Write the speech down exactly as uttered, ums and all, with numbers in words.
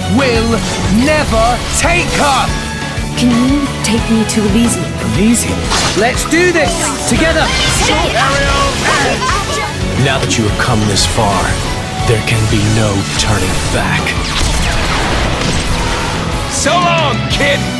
will never take her! Can you take me to Elysium? Elysium? Let's do this! Together! Now that you have come this far, there can be no turning back. So long, kid!